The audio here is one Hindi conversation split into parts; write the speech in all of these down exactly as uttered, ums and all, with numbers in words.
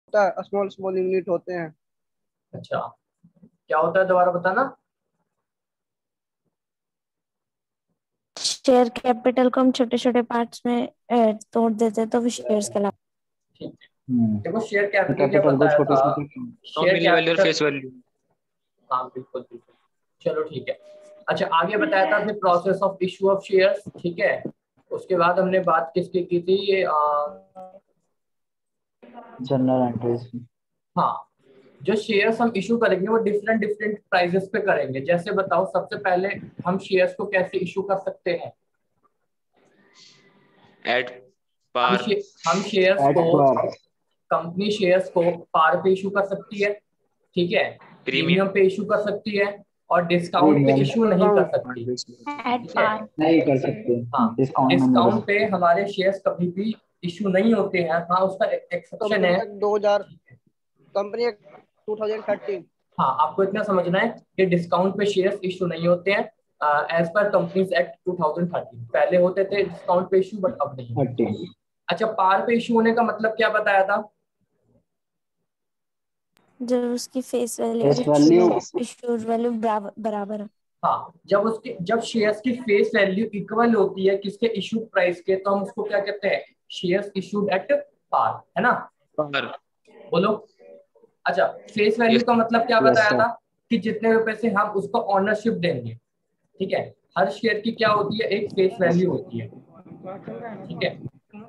होता है, स्मॉल स्मॉल यूनिट होते हैं। अच्छा, क्या होता है दोबारा बताना। शेयर कैपिटल को हम छोटे छोटे पार्ट्स में अ, तोड़ देते हैं तो वो शेयर्स कहलाते ठीक है, हम्म देखो शेयर कैपिटल क्या कैपिटल को बताया छोटे था। छोटे शेयर नॉमिनल वैल्यू और कैपिटल, फेस वैल्यू। हाँ बिल्कुल बिल्कुल, चलो ठीक है। अच्छा आगे बताया था फिर process of issue of shares, ठीक है। उसके बाद हमने बात किसकी की थी, ये आ, जनरल एंट्रीज। हाँ, जो शेयर्स हम इशू करेंगे वो डिफरेंट डिफरेंट प्राइजेस पे करेंगे। जैसे बताओ, सबसे पहले हम शेयर्स को कैसे इशू कर सकते हैं। एट हम पार। शे, हम शेयर्स एट को, पर कंपनी शेयर्स को पार पे इशू कर सकती है, ठीक है, प्रीमियम। प्रीमियम पे इशू कर सकती है, और डिस्काउंट पे प्रीमियम इशू नहीं कर सकती, हैं। एट ठीक है। पार। नहीं कर सकते, हाँ, डिस्काउंट में नहीं कर डिस्काउंट पे सकते। हमारे शेयर्स कभी भी इशू नहीं होते हैं। हाँ, उसका एक्सेप्शन कंपनी है। एक्ट दो हज़ार, कंपनी एक्ट ट्वेंटी थर्टीन। हाँ, आपको इतना समझना है कि डिस्काउंट पे शेयर्स इशू नहीं होते हैं एज पर companies act two thousand thirteen. पहले होते थे डिस्काउंट पे इशू, बट अब नहीं होते। थर्टी। अच्छा, पार पे इशू होने का मतलब क्या बताया था। जब उसकी फेस वैल्यू फेस और वैल्यू इश्यूड वैल्यू बराबर है। हाँ, जब उसके जब शेयर्स की फेस वैल्यू इक्वल होती है किसके, इशू प्राइस के, तो हम उसको क्या कहते हैं, शेयर्स इशूड एट पार, है ना। पार। बोलो। अच्छा, फेस वैल्यू यस। का मतलब क्या यस बताया सर। था, कि जितने रुपए से हम उसको ऑनरशिप देंगे, ठीक है। हर शेयर की क्या होती है, एक फेस वैल्यू होती है, ठीक है।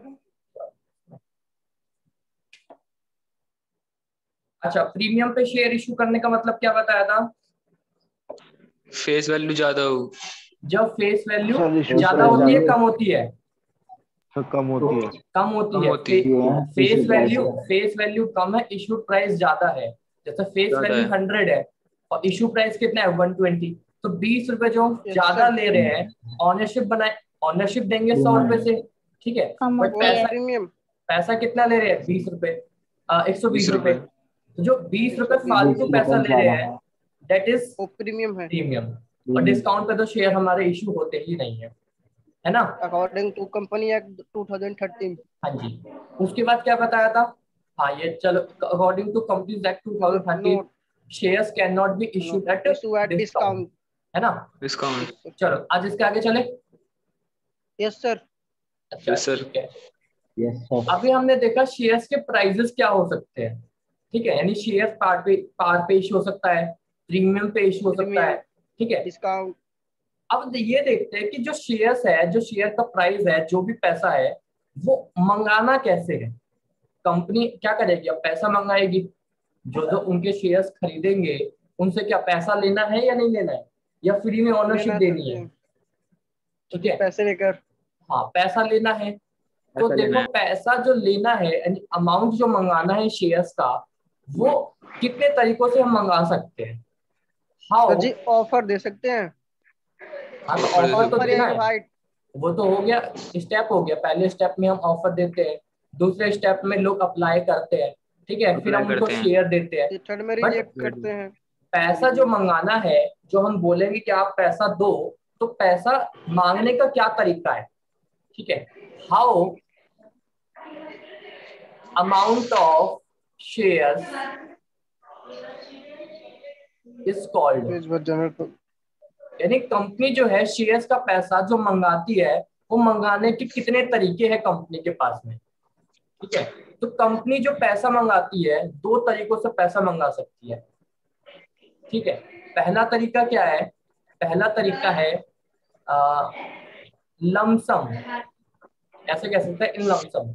अच्छा, प्रीमियम पे शेयर इशू करने का मतलब क्या बताया था। फेस वैल्यू ज्यादा हो। जब फेस वैल्यू सर इशू ज्यादा प्राइस होती है, ज्यादा कम होती है, कम होती है। कम होती कम है। होती फे, है फेस इशू प्राइस वैल्यू का। फेस वैल्यू कम है, इशू प्राइस ज्यादा है। जैसे फेस ज्यादा वैल्यू है। हंड्रेड है और इशू प्राइस कितना है, वन ट्वेंटी। तो बीस रुपए जो हम यस ज्यादा सर। ले रहे हैं, ऑनरशिप बनाए, ऑनरशिप देंगे सौ रुपए प्रीमियम। से, ठीक है। कम बट वो होती है। पैसा, प्रीमियम। पैसा कितना ले रहे हैं, बीस रुपए, एक सौ बीस बीस रुपए। रुपए तो जो बीस एक रुपए सौ बीस बीस फालतू रुपये पैसा रुपए ले रहे ज्यादा हैं, है। दैट इज वो प्रीमियम है, प्रीमियम। और प्रीमियम। डिस्काउंट पे तो शेयर हमारे इशू होते ही नहीं है, है ना। According to company act twenty thirteen. हाँ जी। उसके बाद क्या बताया था, हाँ ये चलो, according to companies act two thousand thirteen, note shares can not be issued at issue at discount, discount. है ना। डिस्काउंट। Yes sir. चलो आज इसके आगे चले। Yes sir. अच्छा यस सर। ठीक है। Yes sir. अभी हमने देखा शेयर्स के प्राइजेस क्या हो सकते हैं, ठीक है। यानी शेयर पार पे पार पे इशू हो सकता है, प्रीमियम पे इशू हो सकता है, प्रीमियम, ठीक है। डिस्काउंट। अब ये देखते हैं कि जो शेयर्स है, जो शेयर का प्राइस है, जो भी पैसा है, वो मंगाना कैसे है। कंपनी क्या करेगी, अब पैसा मंगाएगी। जो जो उनके शेयर्स खरीदेंगे उनसे क्या पैसा लेना है या नहीं लेना है, या फ्री में ऑनरशिप लेना है सर, देनी है, जी। ठीक है। पैसे लेकर। हाँ, पैसा लेना है। तो ऐसा लेना देखो, है। पैसा जो लेना है, यानी अमाउंट जो मंगाना है शेयर्स का, वो कितने तरीकों से हम मंगा सकते हैं। Sir how. जी ऑफर दे सकते हैं। हाँ, तो ऑफर ऑफर दे तो ऑफर या देना है। इनवाइट। वो तो हो गया, स्टेप हो गया। पहले स्टेप में हम ऑफर देते हैं, दूसरे स्टेप में लोग अप्लाई करते हैं, ठीक है, फिर अप्लाई हम उनको करते हैं। शेयर देते हैं। थर्ड में बट रिजेक्ट करते हैं। पैसा जो मंगाना है, जो हम बोलेंगे कि आप पैसा दो, तो पैसा मांगने का क्या तरीका है, ठीक है। How amount of shares is called, page पर जनरल को। यानी कंपनी जो है शेयर्स का पैसा जो मंगाती है, वो मंगाने के कितने तरीके हैं कंपनी के पास में, ठीक है। तो कंपनी जो पैसा मंगाती है, दो तरीकों से पैसा मंगा सकती है, ठीक है। पहला तरीका क्या है, पहला तरीका है लमसम, ऐसे कह सकते हैं, इन लमसम।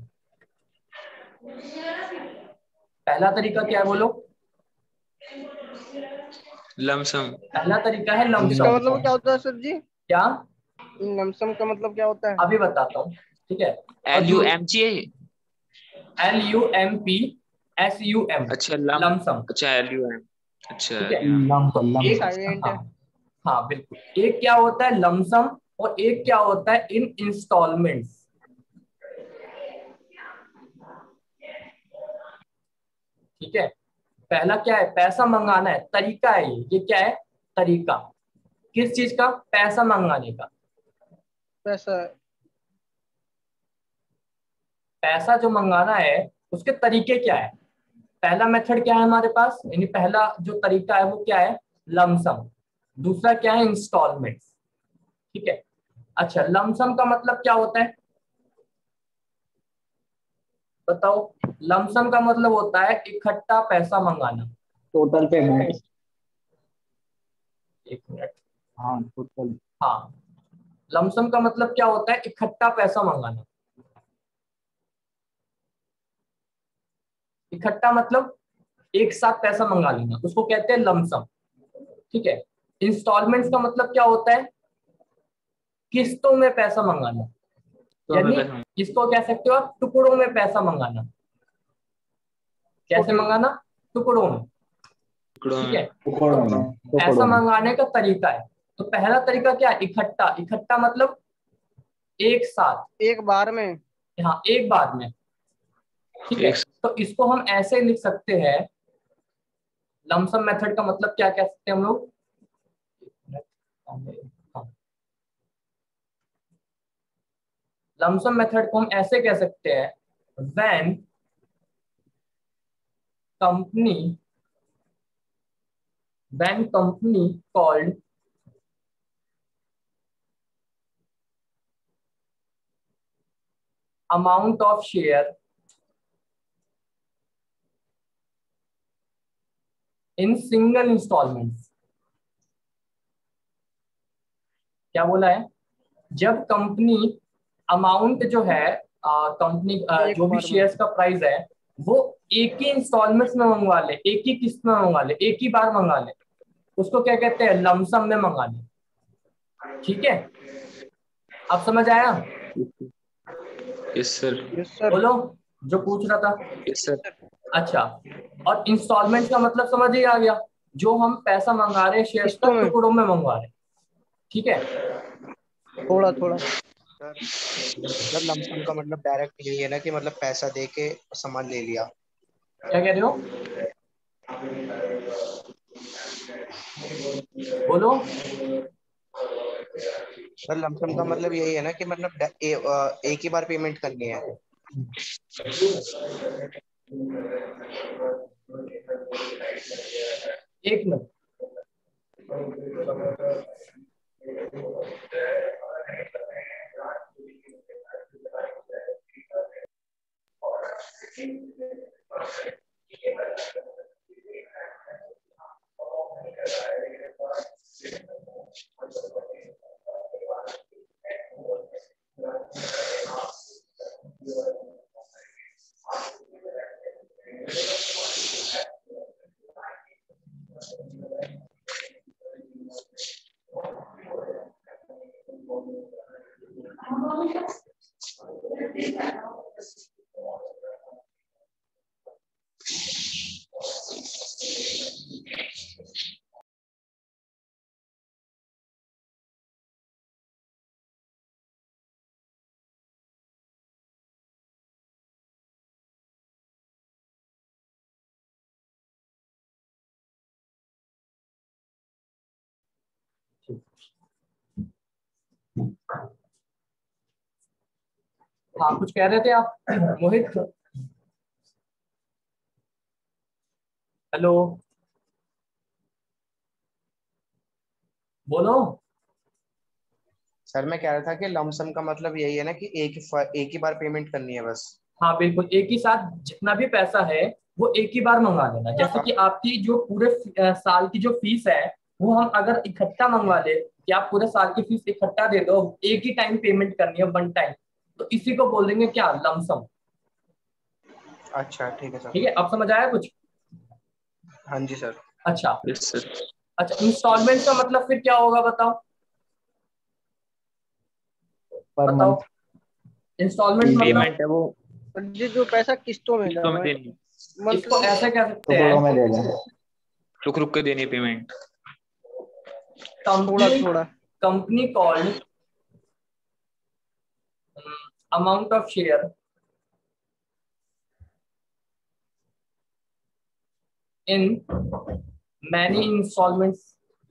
पहला तरीका क्या है, बोलो। लमसम। पहला तरीका है इसका लमसम। मतलब क्या होता है सर जी? क्या, लमसम का मतलब क्या होता है? अभी बताता हूँ, ठीक है। और एल यू दू एम जी है। L U M P S U M, अच्छा लम। लमसम, अच्छा एल यू एम। अच्छा ठीक एल है। You M. लमसम ये एक, लमसम। साइलेंट हाँ है। हाँ बिल्कुल, एक क्या होता है लमसम, और एक क्या होता है इन इंस्टॉलमेंट्स, ठीक है। पहला क्या है, पैसा मंगाना है, तरीका है ये ये क्या है, तरीका किस चीज का, पैसा मंगाने का। पैसा। पैसा जो मंगाना है उसके तरीके क्या है, पहला मेथड क्या है हमारे पास, यानी पहला जो तरीका है वो क्या है, लमसम। दूसरा क्या है, इंस्टॉलमेंट्स। ठीक है, अच्छा लमसम का मतलब क्या होता है बताओ। लमसम का मतलब होता है इकट्ठा पैसा मंगाना। Total payment. एक मिनट, हाँ टोटल। हाँ, लमसम का मतलब क्या होता है, इकट्ठा पैसा मंगाना। इकट्ठा मतलब एक साथ पैसा मंगा लेना, उसको कहते हैं लमसम। ठीक है, इंस्टॉलमेंट्स का मतलब क्या होता है, किस्तों में पैसा मंगाना, तो यानी हमें पैसा इसको कह सकते हो आप टुकड़ों में पैसा मंगाना। कैसे छोटे मंगाना, टुकड़ों में। टुकड़ों ठीक में। है, टुकड़ों में तो ऐसा टुकड़ों में। मंगाने का तरीका है। तो पहला तरीका क्या है, इकट्ठा। इकट्ठा मतलब एक साथ, एक बार में। हाँ एक बार में। ठीक है, एक तो इसको हम ऐसे लिख सकते हैं, लमसम मेथड का मतलब क्या कह सकते हैं हम लोग। हाँ, लमसम मेथड को हम ऐसे कह सकते हैं, when company when company called amount of share in single installments। क्या बोला है, जब कंपनी अमाउंट जो है, कंपनी एक जो भी बार में। शेयर्स का प्राइस है वो एक ही इंस्टॉलमेंट्स में मंगवा ले, एक ही किस्त में मंगवा ले, एक ही बार मंगा ले, उसको क्या कहते हैं, लमसम में मंगा ले। ठीक है, अब समझ आया। Yes sir. Yes sir. बोलो जो पूछ रहा था। Yes sir. अच्छा, और इंस्टॉलमेंट का मतलब समझ ही आ गया, जो हम पैसा मंगा रहे हैं शेयर्स का किस्तों में। टुकड़ों में मंगवा रहे हैं। ठीक है, थोड़ा थोड़ा। सर मतलब लमसम का मतलब डायरेक्ट यही है ना कि मतलब पैसा दे के सामान ले लिया। क्या कह रहे हो, बोलो। सर लमसम का मतलब यही है ना कि मतलब डा- ए, अ, एक ही बार पेमेंट करनी है। एक मिनट, हाँ कुछ कह रहे थे आप मोहित। हेलो, बोलो। सर मैं कह रहा था कि लमसम का मतलब यही है ना कि एक ही फ- एक ही बार पेमेंट करनी है बस। हाँ बिल्कुल, एक ही साथ जितना भी पैसा है वो एक ही बार मंगा लेना। जैसे कि आपकी जो पूरे अ, साल की जो फीस है वो हम अगर इकट्ठा मंगवा ले कि आप पूरे साल की फीस इकट्ठा दे दो, एक ही टाइम पेमेंट करनी है, वन टाइम, तो इसी को बोल देंगे क्या, लमसम। अच्छा ठीक है सर। ठीक है, अब समझ आया कुछ। हाँ जी सर। अच्छा, यस सर। अच्छा इंस्टॉलमेंट्स का मतलब फिर क्या होगा बताओ, पर बताओ। मंथ। इंस्टॉलमेंट मतलब पेमेंट है वो और ये जो पैसा किस्तों में किस्तों में जाना है, देनी, इसको मंथली। ऐसे कह सकते टुकड़ों में हैं, दे दें। रुक रुक के देनी पेमेंट। थोड़ा कंपनी थोड़ा। Company called amount of share in many installments,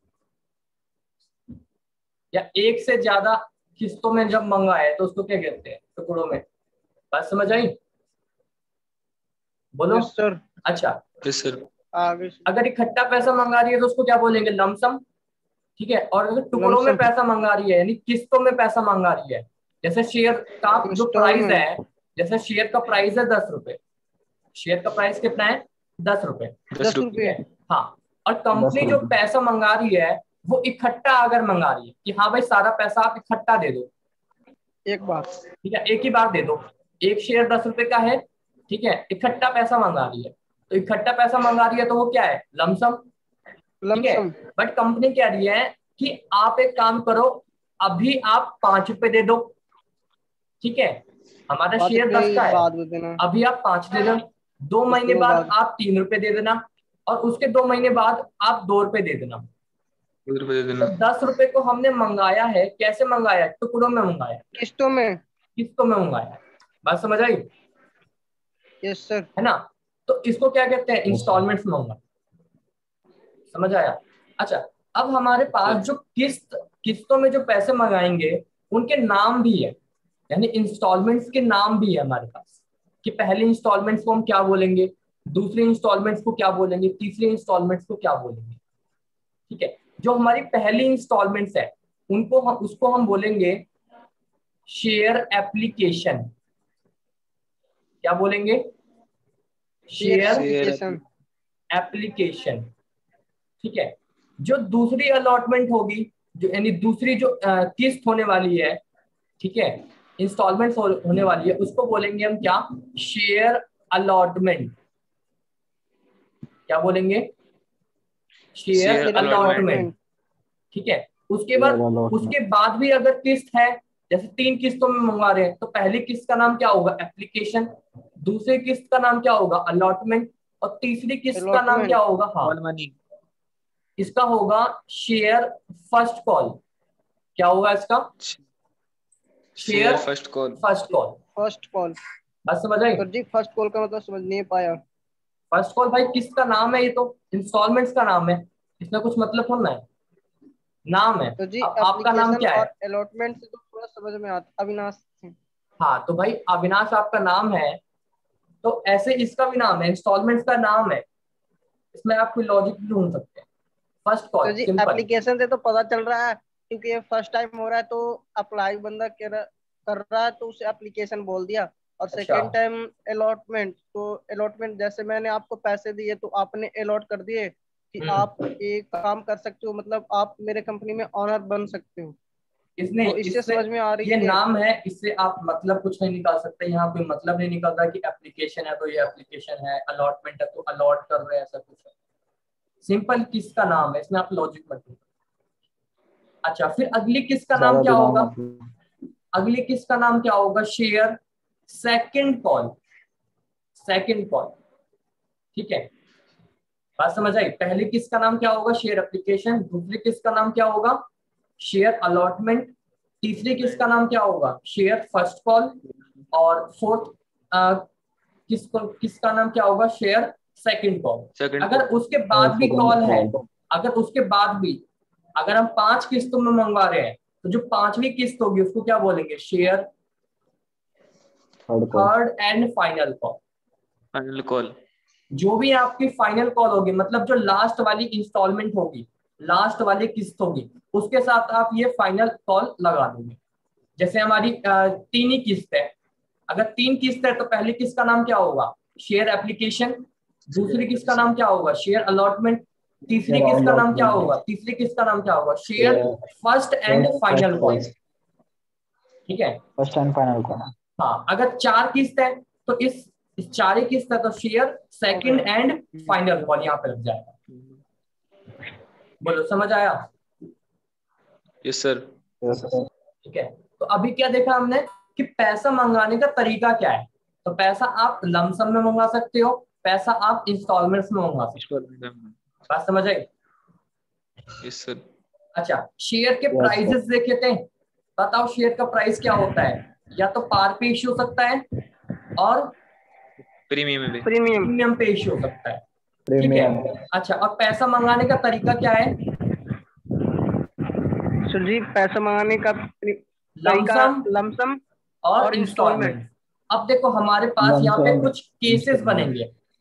या एक से ज्यादा किस्तों में जब मंगाए तो उसको क्या कहते हैं, टुकड़ों में। बात समझ आई। बोलो। Yes sir. अच्छा, यस सर। आगे अगर इकट्ठा पैसा मंगा रही है तो उसको क्या बोलेंगे? लमसम। ठीक है, और अगर टुकड़ों में लमसम। पैसा मंगा रही है यानी किस्तों में पैसा मंगा रही है, जैसे शेयर का जो प्राइस इंस्टॉलमेंट। है, जैसे शेयर का प्राइस है दस रुपए, शेयर का प्राइस कितना है? दस रुपए। दस दस रुपये। रुपये। हाँ, और कंपनी जो रुपए। पैसा मंगा रही है वो इकट्ठा अगर मंगा रही है कि हाँ भाई सारा पैसा आप इकट्ठा दे दो, एक बार। ठीक है, एक ही बार दे दो, एक शेयर दस रुपए का है, ठीक है, इकट्ठा पैसा मंगा रही है, तो इकट्ठा पैसा मंगा रही है तो वो क्या है? लमसम। ठीक है, लमसम। बट कंपनी कह रही है कि आप एक काम करो, अभी आप पांच रुपए दे दो, ठीक है, हमारा पाँच शेयर दस रुपये का है, बाद में देना। अभी आप पांच दे दो, दो महीने उसके बाद बाद आप तीन रुपए दे देना, और उसके दो महीने बाद आप दो रुपए दे देना। दो रुपये दे तो देना। दस रुपए को हमने मंगाया है, कैसे मंगाया? टुकड़ों में मंगाया, किस्तों में। किस्तों में मंगाया। बात समझ आई? Yes sir. है ना? तो इसको क्या कहते हैं? इंस्टॉलमेंट्स में मंगाया। समझ आया? अच्छा, अब हमारे पास जो किस्त किस्तों में जो पैसे मंगाएंगे उनके नाम भी है, यानी इंस्टॉलमेंट्स के नाम भी है हमारे पास, कि पहली इंस्टॉलमेंट्स को हम क्या बोलेंगे, दूसरी इंस्टॉलमेंट्स को क्या बोलेंगे, तीसरी इंस्टॉलमेंट्स को क्या बोलेंगे। ठीक है, जो हमारी पहली इंस्टॉलमेंट्स है उनको हम उसको हम बोलेंगे शेयर एप्लीकेशन। क्या बोलेंगे? Share share application. एप्लीकेशन। ठीक है, जो दूसरी अलॉटमेंट होगी, जो यानी दूसरी जो अ, किस्त होने वाली है, ठीक है, इंस्टॉलमेंट हो, होने वाली है, उसको बोलेंगे हम क्या? Share allotment. क्या बोलेंगे? Share share allotment. ठीक है, उसके बाद उसके बाद भी अगर किस्त है, जैसे तीन किस्तों में मंगवा रहे हैं, तो पहली किस्त का नाम क्या होगा? एप्लीकेशन, दूसरी किस्त का नाम क्या होगा? अलॉटमेंट, और तीसरी किस्त का नाम क्या होगा? हाँ, कॉल मनी। इसका होगा शेयर फर्स्ट कॉल। क्या होगा इसका? Share first call. First call. First call. बस समझ आई? सर जी फर्स्ट कॉल का मतलब समझ नहीं पाया। फर्स्ट कॉल भाई किस्त का नाम है, ये तो इंस्टॉलमेंट्स का नाम है, इसमें कुछ मतलब थोड़ा है, नाम है। तो जी अब आपका नाम एप्लीकेशन क्या है? और अलॉटमेंट से तो थोड़ा समझ में आता। अविनाश। हाँ, तो भाई अविनाश आपका नाम है, तो ऐसे इसका भी नाम है, इंस्टॉलमेंट्स का नाम है, इसमें आप कोई लॉजिक भी ढूंढ सकते हैं। फर्स्ट तो कॉल जी सिंपल। एप्लीकेशन से तो पता चल रहा है, क्योंकि ये फर्स्ट टाइम हो रहा है, तो अप्लाई बंदा कर रहा कर रहा है तो उसे एप्लीकेशन बोल दिया। और अच्छा। सेकेंड टाइम अलॉटमेंट, तो अलॉटमेंट जैसे मैंने आपको पैसे दिए तो आपने अलॉट कर दिए कि हम्म। आप एक काम कर सकते हो, मतलब आप मेरे कंपनी में ऑनर बन सकते हो। इसने तो इससे इससे समझ में आ रही ये है। नाम है, इससे आप मतलब कुछ नहीं निकाल सकते, यहाँ पे मतलब नहीं निकल रहा कि एप्लीकेशन है तो ये एप्लीकेशन है, अलॉटमेंट है तो अलॉट कर रहे हैं, ऐसा कुछ है, सिंपल किसका नाम है, इसमें आप लॉजिक मत ढूंढो। अच्छा, फिर अगली किसका नाम क्या होगा? अगली किसका नाम क्या होगा? Share second call. Second call. ठीक है, बात समझ आई? पहली किसका नाम क्या होगा? Share application. दूसरी किसका नाम क्या होगा? Share allotment. तीसरी किसका नाम क्या होगा? Share first call. और फोर्थ किसको किसका नाम क्या होगा? Share second call. अगर उसके बाद भी कॉल है, अगर उसके बाद भी अगर हम पांच किस्तों में मंगवा रहे हैं, तो जो पांचवी किस्त होगी उसको क्या बोलेंगे? Share third and final call. Final call. जो भी आपकी फाइनल कॉल होगी, मतलब जो लास्ट वाली इंस्टॉलमेंट होगी, लास्ट वाली किस्त होगी, उसके साथ आप ये फाइनल कॉल लगा दोगे। जैसे हमारी तीन ही किस्त है, अगर तीन किस्त है तो पहली किस्त का नाम क्या होगा? Share application. दूसरी किस्त का नाम क्या होगा? Share allotment. तीसरी किस्त का नाम क्या होगा? तीसरी किस्त का नाम क्या होगा? Share first and final call. ठीक है, फर्स्ट एंड फाइनल कॉल। हाँ, अगर चार किस्त है तो इस इस चार ही किस्त है तो share second and final call यहाँ पे लग जाएगा। बोलो, समझ आया? Yes sir. ठीक है, तो अभी क्या देखा हमने कि पैसा मंगाने का तरीका क्या है। तो पैसा आप लमसम में मंगा सकते हो, पैसा आप इंस्टॉलमेंट्स में मंगा सकते हो। बात समझ आई? Yes sir. अच्छा, शेयर के प्राइसेस देखे थे, बताओ शेयर का प्राइस क्या होता है? या तो पार पे इश्यू हो सकता है और प्रीमियम में प्रीमियम प्रीमियम पे इश्यू हो सकता है। ठीक है, अच्छा, और पैसा मंगाने का तरीका क्या है? सर जी पैसा मंगाने का लमसम लमसम और और इंस्टॉलमेंट। अब देखो हमारे पास यहाँ पे कुछ केसेस बनेंगे,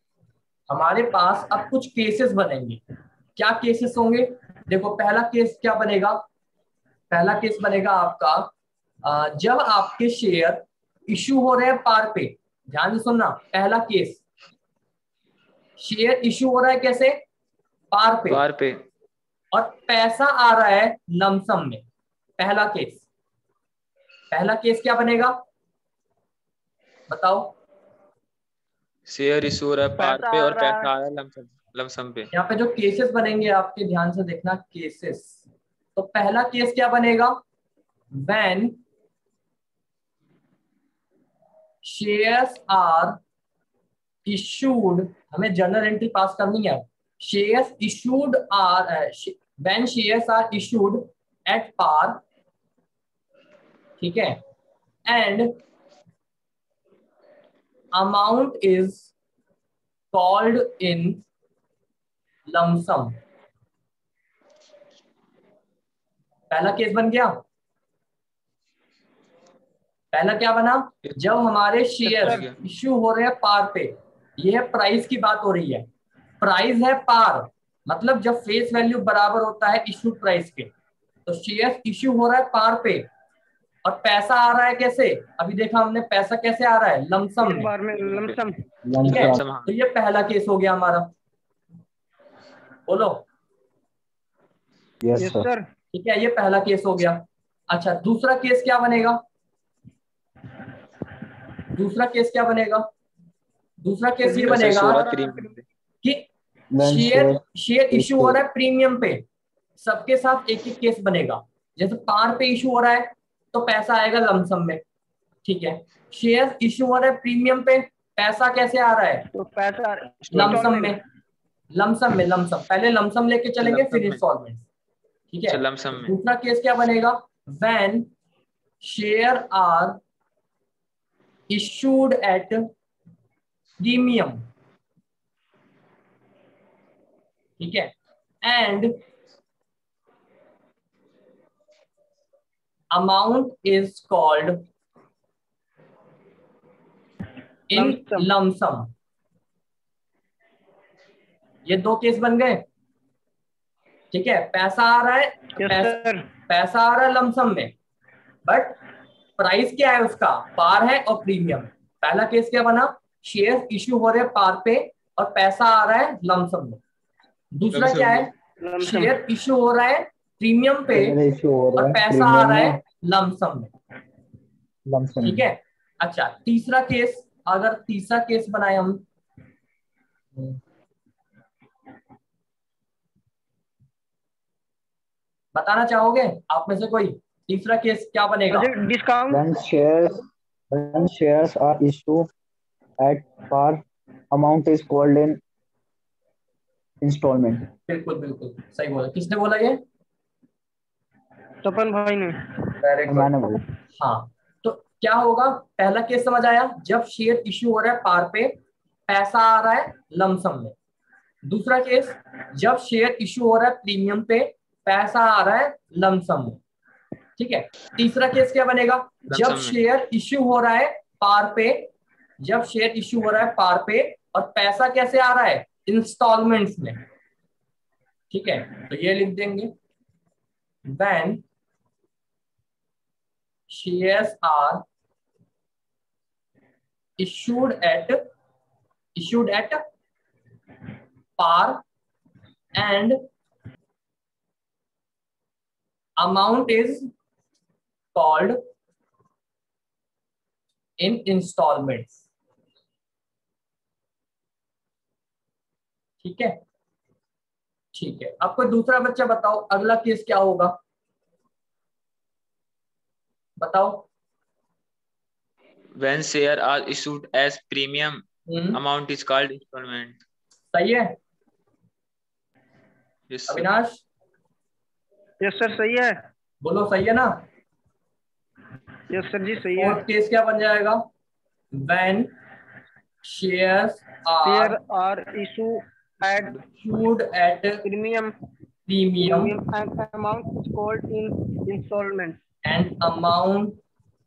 हमारे पास अब कुछ केसेस बनेंगे। क्या केसेस होंगे? देखो पहला केस क्या बनेगा, पहला केस बनेगा आपका अ, जब आपके शेयर इश्यू हो रहे हैं पार पे। ध्यान से सुनना, पहला केस शेयर इश्यू हो रहा है कैसे? पार पे, पार पे, और पैसा आ रहा है लमसम में। पहला केस, पहला केस क्या बनेगा बताओ? शेयर इशू हो रहा है पार पैसा पे आ और रहा पैसा आ है। रहा है लमसम लमसम पे। यहाँ पे जो केसेस बनेंगे आपके ध्यान से देखना, केसेस। तो पहला केस क्या बनेगा? व्हेन शेयर्स आर इशूड, हमें जर्नल एंट्री पास करनी है। Shares issued are when shares are issued at par, ठीक है, and amount is called in lumpsum. पहला केस बन गया। पहला क्या बना? जब हमारे शेयर इश्यू हो रहे हैं पार पे, ये है प्राइस की बात हो रही है, प्राइस है पार, मतलब जब फेस वैल्यू बराबर होता है इश्यूड प्राइस के, तो शेयर इश्यू हो रहा है पार पे और पैसा आ रहा है कैसे? अभी देखा हमने पैसा कैसे आ रहा है? लमसम एक में, बार में लमसम। ठीक है। लमसम। तो ये पहला केस हो गया हमारा, बोलो। Yes yes sir. सर। ठीक है, ये पहला केस हो गया। अच्छा, दूसरा केस क्या बनेगा? दूसरा केस क्या बनेगा? दूसरा केस ये पैसा इशू हो बनेगा रहा है प्रीमियम पे। कि When share share share issue हो issue- रहा है प्रीमियम पे। सबके साथ एक एक केस बनेगा। जैसे पार पे इशू हो रहा है तो पैसा आएगा लमसम में, ठीक है। शेयर इशू हो रहा है प्रीमियम पे, पैसा कैसे आ रहा है? तो पैसा लमसम में, लमसम में, लमसम। पहले लमसम लेके चलेंगे फिर लमसम में, इंस्टॉलमेंट, ठीक है। अच्छा लमसम में। दूसरा केस क्या बनेगा? When share are issued at premium, ठीक है, and amount is called in lumpsum. Lumpsum. ये दो केस बन गए, ठीक है। पैसा आ रहा है, यस पैसा सर। पैसा आ रहा है लमसम में, बट प्राइस क्या है उसका? पार है और प्रीमियम। पहला केस क्या बना? शेयर इश्यू हो रहे हैं पार पे और पैसा आ रहा है लमसम में। दूसरा लमसम क्या है? लमसम। शेयर इश्यू हो रहा है प्रीमियम पे शेयर इशू हो रहा और है पैसा आ प्रीमियम रहा में, है लमसम में, लमसम ठीक है। अच्छा, तीसरा केस, अगर तीसरा केस बनाए हम, बताना चाहोगे आप में से कोई? तीसरा केस क्या बनेगा? Discount. When shares when shares are issued at par, amount is called in installment. बिल्कुल बिल्कुल सही बोला। किसने बोला ये? तपन भाई ने। Very good. मैंने बोला। हाँ, तो क्या होगा? पहला केस समझ आया, जब शेयर इश्यू हो रहा है पार पे, पैसा आ रहा है लमसम में। दूसरा केस, जब शेयर इश्यू हो रहा है प्रीमियम पे, पैसा आ रहा है लमसम में, ठीक है। तीसरा केस क्या बनेगा? जब लमसम में। शेयर इश्यू हो रहा है पार पे, जब शेयर इश्यू हो रहा है पार पे और पैसा कैसे आ रहा है? इंस्टॉलमेंट्स में, ठीक है। तो ये लिख देंगे, when shares are issued at issued at par and amount is called in installments, ठीक है। ठीक है, अब कोई दूसरा बच्चा बताओ अगला केस क्या होगा, बताओ। When share are issued as premium, hmm, amount is called installment. सही है Yes sir. Avinash? Yes sir सही है। बोलो सही है ना? यस सर जी सही है। फोर्थ केस क्या बन जाएगा? When shares share are are issue at issued at premium premium and amount is called in installment and amount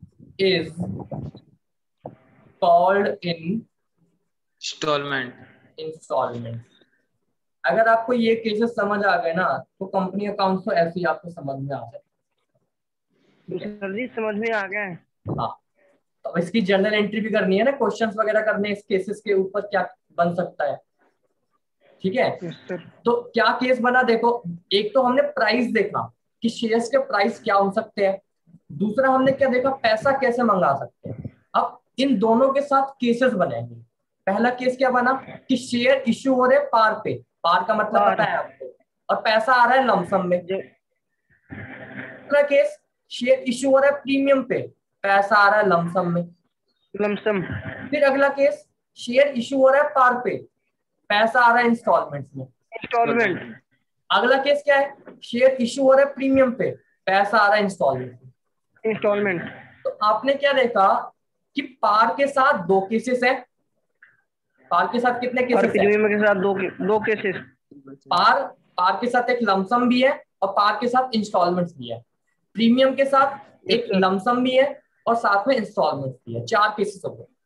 is called in Installment. Installment. अगर आपको ये केसेस समझ आ गए ना तो कंपनी अकाउंट तो ऐसे ही आपको समझ में आ जाए। सर जी समझ में आ गया है। हाँ, तो इसकी जर्नल एंट्री भी करनी है ना, क्वेश्चंस वगैरह करने इस केसेस के ऊपर क्या बन सकता है। ठीक है, यस सर। तो क्या केस बना देखो, एक तो हमने प्राइस देखा कि शेयर्स के प्राइस क्या हो सकते हैं, दूसरा हमने क्या देखा, पैसा कैसे मंगा सकते हैं। अब इन दोनों के साथ केसेस बनेंगे। पहला केस क्या बना कि शेयर इश्यू हो रहे पार पे, पार का मतलब पार। पता है आपको, और पैसा आ रहा है लमसम में। जो दूसरा केस शेयर इश्यू हो रहा है प्रीमियम पे, पैसा आ रहा है लमसम में। लमसम। फिर अगला केस शेयर इश्यू हो रहा है पार पे, पैसा आ रहा है इंस्टॉलमेंट्स में। इंस्टॉलमेंट। अगला केस क्या है, शेयर इश्यू हो रहा है प्रीमियम पे, पैसा आ रहा है इंस्टॉलमेंट में। इंस्टॉलमेंट। तो आपने क्या देखा कि पार के साथ दो केसेस है। पार के साथ कितने और केसेस है, प्रीमियम के साथ दो के, दो केसेस। पार पार के साथ एक लमसम भी है और पार के साथ इंस्टॉलमेंट्स भी है। प्रीमियम के साथ यस एक सर। लमसम भी है और साथ में इंस्टॉलमेंट्स भी है। चार केसेस हो गए।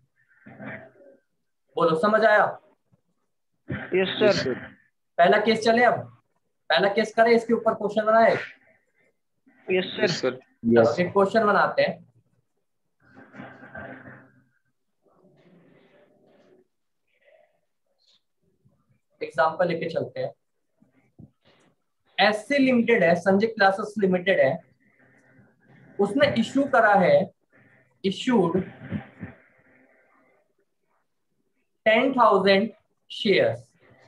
बोलो समझ आया। Yes sir. पहला केस चले, अब पहला केस करें, इसके ऊपर क्वेश्चन बनाए। Yes sir. Yes sir. चलो यस एक क्वेश्चन बनाते हैं। एग्जांपल लेके चलते हैं। एससी लिमिटेड है, संजय क्लासेस लिमिटेड है, उसने इश्यू करा है, issued ten thousand shares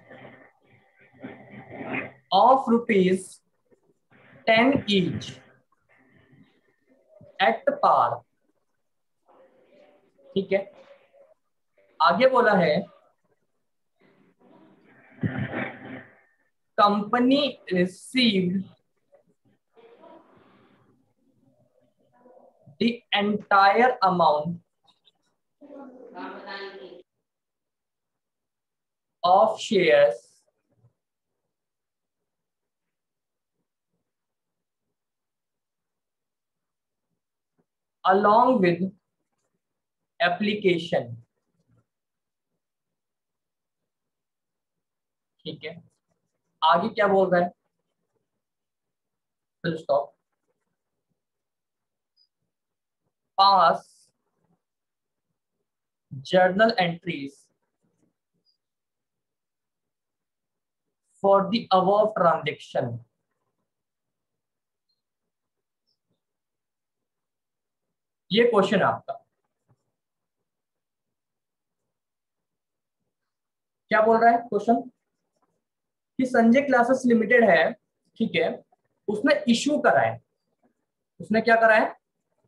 of rupees ten each at par. ठीक है, आगे बोला है company received the entire amount of shares along with application। ठीक है, आगे क्या बोल रहा है, फिर stop, pass journal entries for the above transaction. ये क्वेश्चन है आपका। क्या बोल रहा है क्वेश्चन कि संजय क्लासेस लिमिटेड है, ठीक है, उसने इशू करा है, उसने क्या करा है,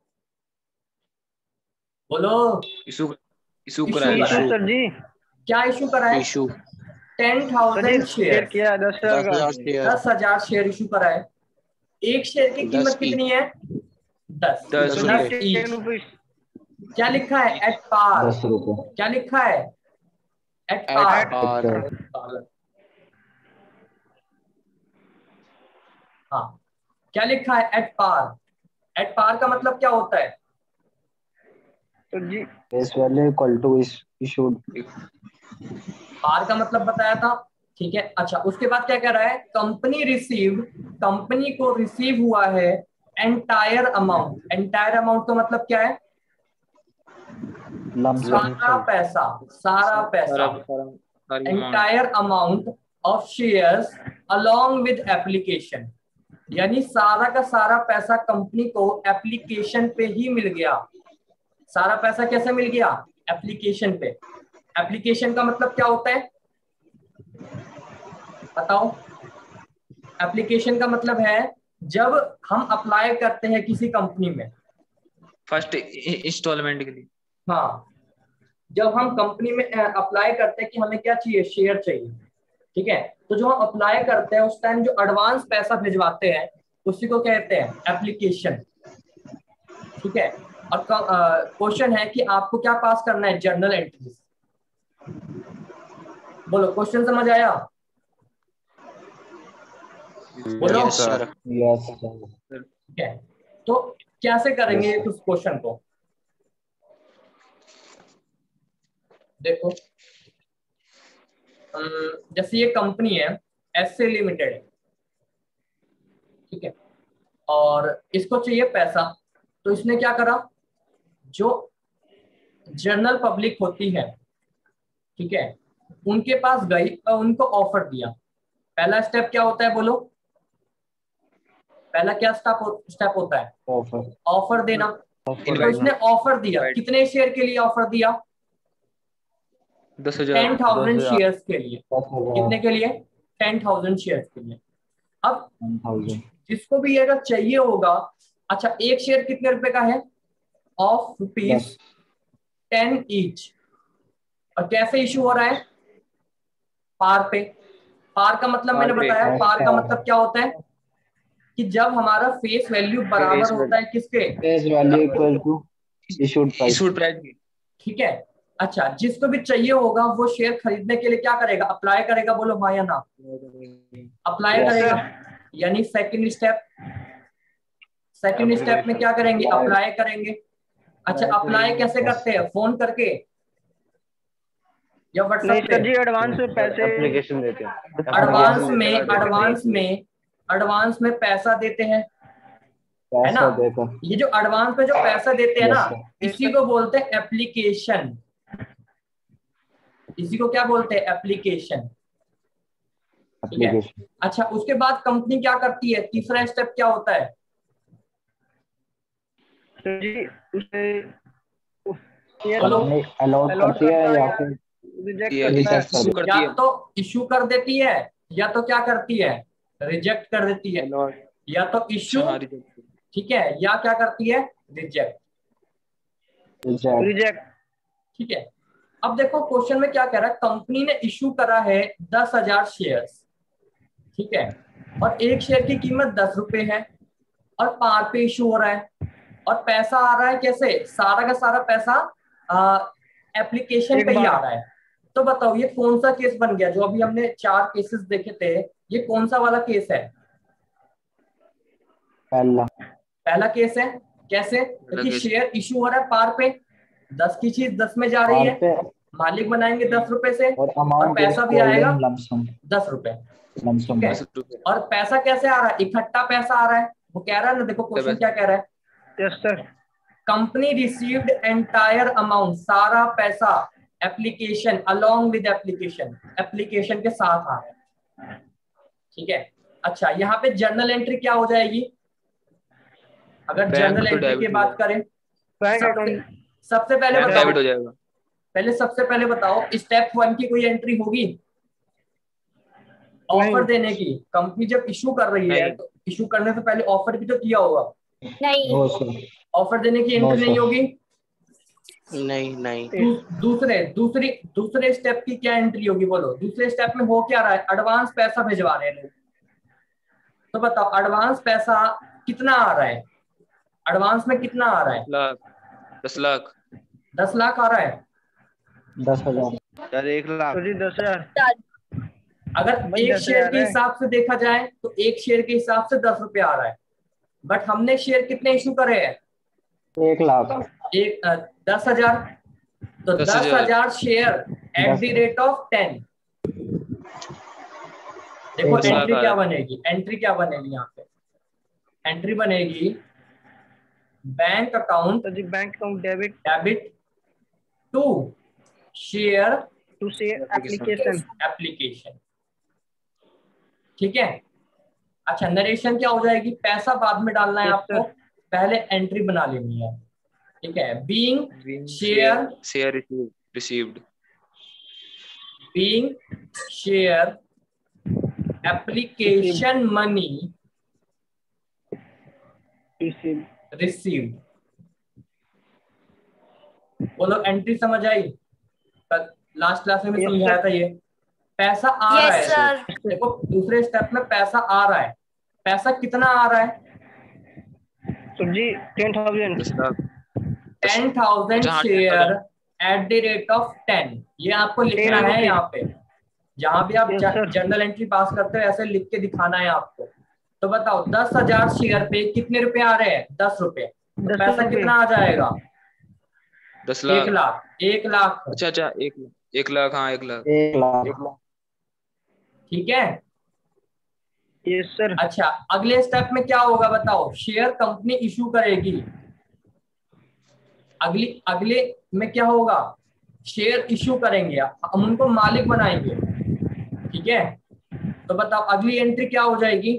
बोलो। इशू इशू इशू करा है, करा इशू है। इशू सर जी। क्या इशू करा है, इशू टेन सर जी थाउजेंड शेयर शेयर, किया दस हजार दस का। हजार शेयर दस हजार शेयर इशू करा है। एक शेयर की दस कीमत की कितनी है, दस दस दस सर जी दस रुपए ईच। Ten rupees. क्या लिखा है, एट पार। दस रुपए क्या लिखा है, एट एट पार। पार। हाँ, क्या लिखा है, एट पार। एट पार का मतलब क्या होता है, सर जी face value equal to issued. Par का मतलब बताया था। ठीक है, अच्छा उसके बाद क्या कह रहा है, कंपनी रिसीव्ड, कंपनी को रिसीव हुआ है एंटायर अमाउंट। एंटायर अमाउंट का मतलब क्या है, लमसम सारा पैसा, सारा पैसा, सारा सारा सारी amount. Entire amount of shares along with application. यानी सारा का सारा पैसा कंपनी को एप्लीकेशन पे ही मिल गया। सारा पैसा कैसे मिल गया, एप्लीकेशन पे। एप्लीकेशन का मतलब क्या होता है बताओ। एप्लीकेशन का मतलब है जब हम अप्लाई करते हैं किसी कंपनी में, फर्स्ट इंस्टॉलमेंट के लिए। हाँ, जब हम कंपनी में अप्लाई करते हैं कि हमें क्या चाहिए, शेयर चाहिए, ठीक है, तो जो हम अप्लाई करते हैं उस टाइम जो एडवांस पैसा भिजवाते हैं उसी को कहते हैं एप्लीकेशन। ठीक है, और क्वेश्चन है कि आपको क्या पास करना है, जर्नल एंट्रीज। बोलो क्वेश्चन समझ आया, बोलो। Yes sir. यस ठीक है, तो कैसे करेंगे Yes, उस क्वेश्चन को, देखो जैसे ये कंपनी है एस ए लिमिटेड, ठीक है, और इसको चाहिए पैसा, तो इसने क्या करा, जो जनरल पब्लिक होती है, ठीक है, उनके पास गई और उनको ऑफर दिया। पहला स्टेप क्या होता है बोलो, पहला क्या स्टेप स्टेप होता है, ऑफर ऑफर देना। तो इसने ऑफर दिया, कितने शेयर के लिए ऑफर दिया, दस हजार टेन थाउजेंड शेयर के लिए। दस कितने हजार के लिए, टेन थाउजेंड शेयर के लिए। अब टेन थाउजेंड जिसको भी अगर चाहिए होगा, अच्छा एक शेयर कितने रुपए का है, ऑफ रुपीज टेन ईच, और कैसे इशू हो रहा है, पार पे। पार का मतलब मैंने पार पे। बताया, पार का मतलब क्या होता है कि जब हमारा फेस वैल्यू बराबर Face होता है किसके, face value equal to issued price. Issued price की। ठीक है। अच्छा जिसको भी चाहिए होगा वो शेयर खरीदने के लिए क्या करेगा, अप्लाई करेगा, बोलो हाँ या ना, अप्लाई Yes, करेगा। यानी सेकंड स्टेप, सेकंड स्टेप में क्या करेंगे, अप्लाई करेंगे। अच्छा अप्लाई कैसे करते हैं, फोन करके या नहीं व्हाट्सएप सर जी, पे, एडवांस में पैसे एप्लीकेशन देते हैं। एडवांस में, एडवांस में एडवांस में पैसा देते हैं, है ना। पैसा देकर ये जो एडवांस में जो पैसा देते हैं Yes, ना, sir. इसी को बोलते हैं एप्लीकेशन। इसी को क्या बोलते हैं, एप्लीकेशन। ठीक है। एप्लीकेशन। अच्छा उसके बाद कंपनी क्या करती है, तीसरा स्टेप क्या होता है, सर जी उसे बोलो। कंपनी अलाउड करती है या फिर रिजेक्ट ये करता है। रिजेक्ट कर इशू करती या है। तो इशू कर देती है, या तो क्या करती है, रिजेक्ट कर देती है, या तो इशू, हाँ, reject। ठीक है, या क्या करती है, रिजेक्ट। रिजेक्ट। रिजेक्ट। ठीक है। अब देखो क्वेश्चन में क्या कह रहा है, कंपनी ने इशू करा है दस हजार शेयर, ठीक है, और एक शेयर की कीमत दस रुपए है, और पार पे इशू हो रहा है, और पैसा आ रहा है कैसे, सारा का सारा पैसा एप्लीकेशन एक पे ही बार। आ रहा है। तो बताओ ये कौन सा केस बन गया, जो अभी हमने चार केसेस देखे थे, ये कौन सा वाला केस है, पहला पहला केस है। कैसे, क्योंकि केस। शेयर इशू हो रहा है पार पे, दस की चीज दस में जा रही पार है, पे मालिक बनाएंगे दस रुपए से, और और अमाउंट पैसा भी आएगा दस रुपए, लमसम। ठीक है। दस रुपए। और पैसा कैसे आ रहा है, इकट्ठा पैसा आ रहा है। वो कह रहा है ना, देखो क्वेश्चन क्या कह रहा है, yes sir. Company received entire amount, सारा पैसा application, along with application, application के साथ आ रहा है, ठीक है। अच्छा यहाँ पे जर्नल एंट्री क्या हो जाएगी, अगर बैंक जर्नल तो एंट्री डेबिट की हो बात करें, बैंक सबसे, अकाउंट सबसे पहले बैंक बताओ, डेबिट हो जाएगा। पहले सबसे पहले बताओ स्टेप वन की कोई एंट्री होगी, ऑफर देने की। कंपनी जब इशू कर रही है नहीं। तो इशू करने से पहले ऑफर भी तो किया होगा, नहीं नो सर। ऑफर देने की No, एंट्री नहीं sir. होगी। नहीं नहीं दू, दूसरे दूसरी दूसरे स्टेप की क्या एंट्री होगी, बोलो। दूसरे स्टेप में हो क्या रहा है, एडवांस पैसा भिजवा रहे हैं लोग। तो बताओ एडवांस पैसा कितना आ रहा है, एडवांस में कितना आ रहा है, लाख दस लाख दस लाख आ रहा है। दस हजार यार एक लाख। सर जी दस हजार। अगर भाई एक दस शेयर हजार के है। हिसाब से देखा जाए तो एक शेयर के हिसाब से दस रुपए आ रहा है, बट हमने शेयर कितने इशू करे हैं, एक लाख एक अ, दस हजार। तो दस दस हजार। हजार शेयर एट दस द रेट ऑफ टेन। देखो एक लाख एंट्री आ क्या रहा है। बनेगी, एंट्री क्या बनेगी यहाँ पे, एंट्री बनेगी bank account sir ji bank account debit debit to share to से एप्लीकेशन। एप्लीकेशन, ठीक है। अच्छा नरेशन क्या हो जाएगी, पैसा बाद में डालना है Yes, आपको, sir. पहले एंट्री बना लेनी है, ठीक है। Being Being share, share received received being share application money received. बोलो एंट्री समझ आई, लास्ट क्लास में Yes, समझाया sir. था ये। पैसा आ रहा यस है, सर। देखो दूसरे स्टेप में पैसा आ रहा है, पैसा कितना आ रहा है, सर जी टेन थाउजेंड। दस लाख टेन थाउजेंड जहाँ share at the rate of ten. ये आपको लिखना टेन है यहाँ पे, जहां भी आप Yes, sir. Journal entry pass करते हो ऐसे लिख के दिखाना है आपको। तो बताओ दस हजार शेयर पे कितने रुपए आ रहे हैं, दस रुपए, तो दस पैसा रुपए। कितना आ जाएगा, दस एक लाख लाख। एक लाख अच्छा अच्छा एक एक लाख हाँ एक लाख एक लाख एक लाख ठीक है। Yes sir. अच्छा, अगले स्टेप में क्या होगा बताओ? शेयर कंपनी इशू करेगी। अगली अगले में क्या होगा? शेयर इशू करेंगे, हम उनको मालिक बनाएंगे। ठीक है, तो बताओ अगली एंट्री क्या हो जाएगी?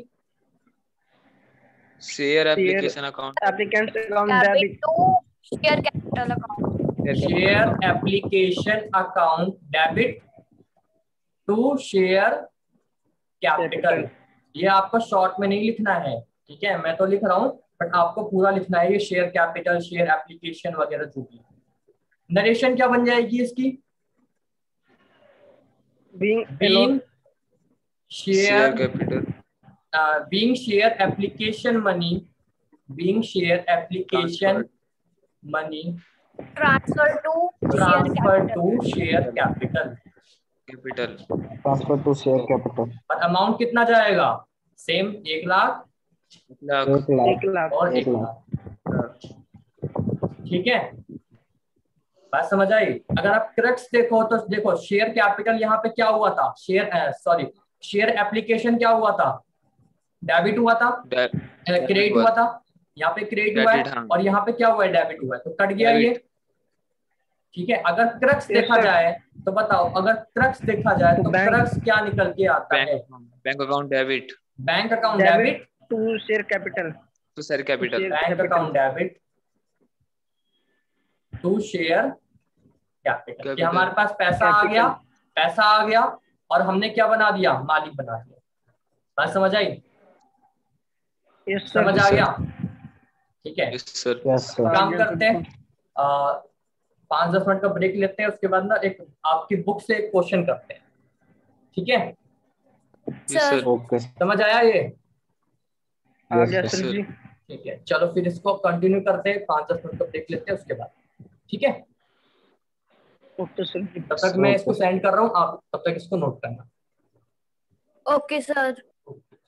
Share application account applicant account debit debit to share capital account. Share application account debit to share capital. ये आपको शॉर्ट में नहीं लिखना है, ठीक है, मैं तो लिख रहा हूँ, बट आपको पूरा लिखना है ये शेयर कैपिटल, शेयर एप्लीकेशन वगैरह जो भी। नरेशन क्या बन जाएगी इसकी? Being being share share capital being share application money being share application money transfer to share transfer capital. To share capital. Capital transfer to share capital. और अमाउंट कितना जाएगा? सेम एक लाख लाख एक लाख एक लाख और एक एक लाख। लाख। ठीक है, बात समझ आई? अगर आप क्रक्स देखो तो देखो शेयर कैपिटल यहाँ पे क्या हुआ था? शेयर सॉरी शेयर एप्लीकेशन क्या हुआ था? डेबिट हुआ था, क्रेडिट हुआ था, यहाँ पे क्रेडिट हुआ है, हाँ। और यहाँ पे क्या हुआ है? डेबिट हुआ है, तो कट गया ये। ठीक है, अगर क्रक्स देखा sir. जाए तो बताओ, अगर क्रक्स देखा जाए तो बैंक- क्रक्स क्या निकल के आता है? Bank account debit bank account debit to share capital to share capital share bank account debit to share capital. कि हमारे पास पैसा आ गया, पैसा आ गया और हमने क्या बना दिया? मालिक बना दिया। बात समझ आई? यस समझ सर। आ गया? ठीक है, यस सर यस सर। काम करते हैं, आ, पांच दस मिनट का ब्रेक लेते हैं, उसके बाद ना एक आपकी बुक से एक क्वेश्चन करते हैं। ठीक है, यस सर ओके समझ आया ये? आ गया Yes, सर sir. जी। ठीक है, चलो फिर इसको कंटिन्यू करते हैं, पांच दस मिनट का ब्रेक लेते हैं उसके बाद। ठीक है, ओके सर जी। तब तक मैं इसको सेंड कर रहा हूँ, आप तब तक इसको नोट करना। Okay sir.